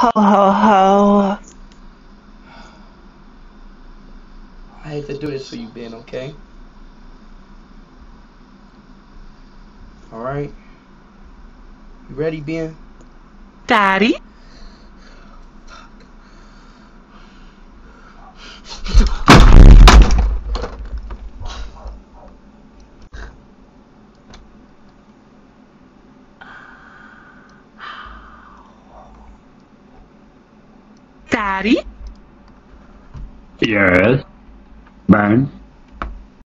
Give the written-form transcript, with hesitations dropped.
Ho ho ho. I hate to do this for you, Ben, okay? Alright? You ready, Ben? Daddy? Daddy? Yes, Ben.